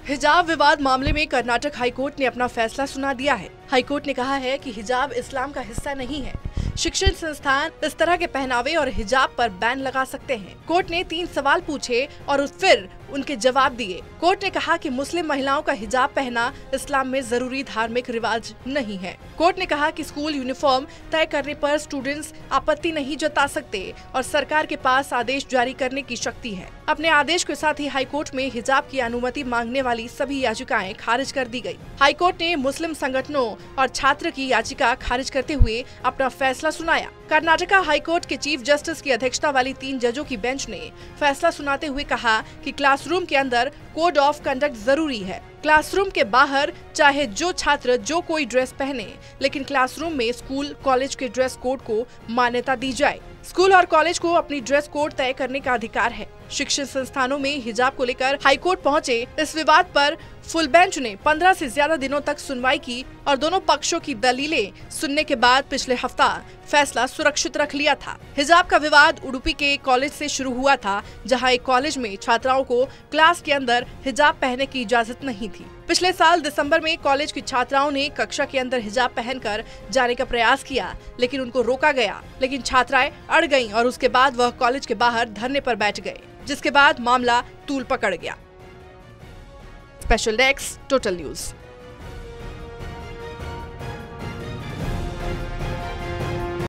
हिजाब विवाद मामले में कर्नाटक हाईकोर्ट ने अपना फैसला सुना दिया है। हाईकोर्ट ने कहा है कि हिजाब इस्लाम का हिस्सा नहीं है। शिक्षण संस्थान इस तरह के पहनावे और हिजाब पर बैन लगा सकते हैं। कोर्ट ने 3 सवाल पूछे और फिर उनके जवाब दिए। कोर्ट ने कहा कि मुस्लिम महिलाओं का हिजाब पहना इस्लाम में जरूरी धार्मिक रिवाज नहीं है। कोर्ट ने कहा कि स्कूल यूनिफॉर्म तय करने पर स्टूडेंट्स आपत्ति नहीं जता सकते और सरकार के पास आदेश जारी करने की शक्ति है। अपने आदेश के साथ ही हाईकोर्ट में हिजाब की अनुमति मांगने वाली सभी याचिकाएं खारिज कर दी गई। हाईकोर्ट ने मुस्लिम संगठनों और छात्र की याचिका खारिज करते हुए अपना फैसला सुनाया। कर्नाटका हाईकोर्ट के चीफ जस्टिस की अध्यक्षता वाली 3 जजों की बेंच ने फैसला सुनाते हुए कहा कि क्लासरूम के अंदर कोड ऑफ कंडक्ट जरूरी है। क्लासरूम के बाहर चाहे जो छात्र जो कोई ड्रेस पहने, लेकिन क्लासरूम में स्कूल कॉलेज के ड्रेस कोड को मान्यता दी जाए। स्कूल और कॉलेज को अपनी ड्रेस कोड तय करने का अधिकार है। शिक्षण संस्थानों में हिजाब को लेकर हाईकोर्ट पहुंचे इस विवाद पर फुल बेंच ने 15 से ज्यादा दिनों तक सुनवाई की और दोनों पक्षों की दलीलें सुनने के बाद पिछले हफ्ता फैसला सुरक्षित रख लिया था। हिजाब का विवाद उडुपी के कॉलेज से शुरू हुआ था, जहां एक कॉलेज में छात्राओं को क्लास के अंदर हिजाब पहनने की इजाजत नहीं थी। पिछले साल दिसंबर में कॉलेज की छात्राओं ने कक्षा के अंदर हिजाब पहनकर जाने का प्रयास किया, लेकिन उनको रोका गया। लेकिन छात्राएं अड़ गईं और उसके बाद वह कॉलेज के बाहर धरने पर बैठ गए, जिसके बाद मामला तूल पकड़ गया। Special desk, total news.